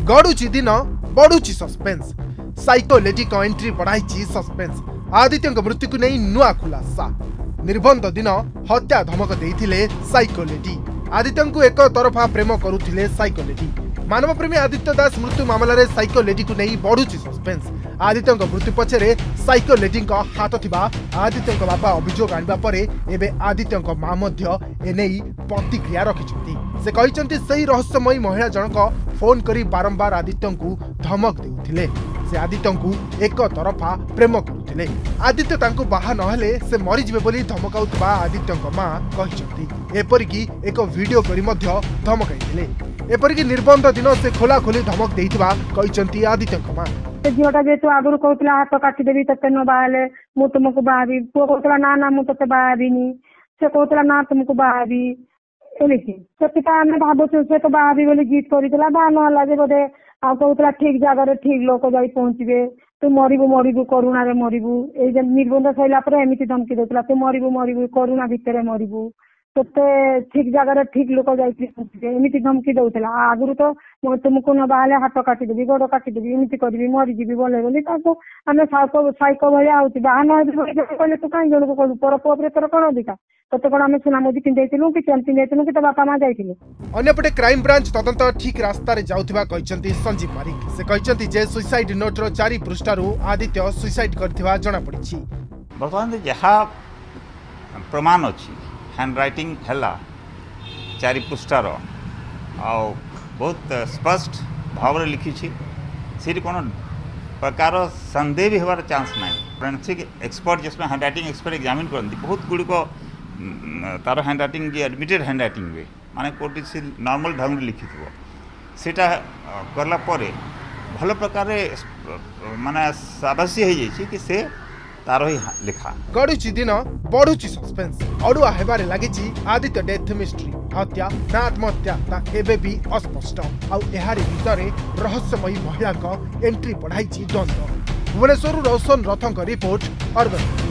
गड़ुची दिन बढ़ुची सस्पेंस साइकोलेटिक एंट्री बढ़ाई सस्पेंस आदित्य मृत्यु को नहीं नुआ खुलासा निर्बंध दिन हत्या धमक देते साइकोलेटी आदित्य को एक तरफा प्रेम करुले साइकोलेटी मानवप्रेमी आदित्य दास मृत्यु मामलें साइकोलेटी को नहीं बढ़ुची सस्पेंस आदित्य मृत्यु पछरे साइकोलेटी हाथ थिबा आदित्य बापा अभियोग आनिबा परे एबे आदित्य मां मध्य एने प्रतिक्रिया रखिछंती से कहिसंती सही रहस्यमयी महिला जनक फोन करी बारंबार आदित्य को धमक देउथिले से आदित्य को एक तरफा प्रेम करुथिले आदित्य तांको बाहा नहले से मरि जिवे बोली धमकाउतबा आदित्य मां कहिसंती एपरिकी एक वीडियो करी मध्य धमकाइथिले एपरिकी निर्बंध दिन से खोला खोली धमक देइतबा कहिसंती आदित्य मां झीटा जेहेतु आगुरी कहला हाथ काटिदेवी ते न बाहले मु तुमको बाहबी पुओ कहला ना ना मु ते बाहबीनी से कहला ना तुमको बाहबी एलिकी से आम भावुँ से तो बाहबी बोली जीत करला बाहा नहला जे बोधे आ कहला ठीक जगह ठीक लोक जाई पहुंचे तू मरबू मरबू करुणा रे मरबू ये निर्बंध सरला एमती धमकी देता तू मरबू मरबू करुणा भितर मरबू तोते ठीक जगह ठीक लोक जामती धमकी दौला आगुरी तो तुमको न बाहले हाथ काटिदेवी गोड़ काटिदेवी एमती करी मरीजी बोले बोली आम साइको भाया हो बाहा कहले तू कहीं जन को कहू पर पुओ तोर कौन अधिकार तोते कौन आम सुना मुदी पिंधु कि चेन पिंधु कि तो बापा माँ जाइए अन्यपटे क्राइम ब्रांच तदंत ठीक रास्ता रे जाउथिबा कहिसंती संजीव मारिक से कहिसंती जे सुसाइड नोट रो 4 पृष्ठारु आदित्य सुसाइड करथिबा जणा पड़िछि वर्तमान जहा प्रमाण अछि हैंड राइटिंग हैला 4 पृष्ठार आ बहुत स्पष्ट भाव रे लिखी छी से कोन प्रकार संदेह भी होबार चांस नहीं फोरेंसिक एक्सपर्ट जिसमें हैंड राइटिंग एक्सपर्ट एग्जामिन करती बहुत गुड़ी को तार हैंड राइटिंग जी एडमिटेड हैंड राइटिंग वे माने कोटी से नॉर्मल ढंग लिखि थो सेटा करला परे भल प्रकार माने साबसी हो जाई कि से तार ही लिखा गड़ुची दिन बढ़ुची सस्पेंस अड़ुआ हेबारे लागिची आदित्य डेथ मिस्ट्री हत्या ना आत्महत्या ता एबे भी अस्पष्ट आउ एहारी भितरे रहस्यमयी महिला एंट्री बढ़ाई द्वंद्व भुवनेश्वर रोशन रथंक रिपोर्ट अर्गस।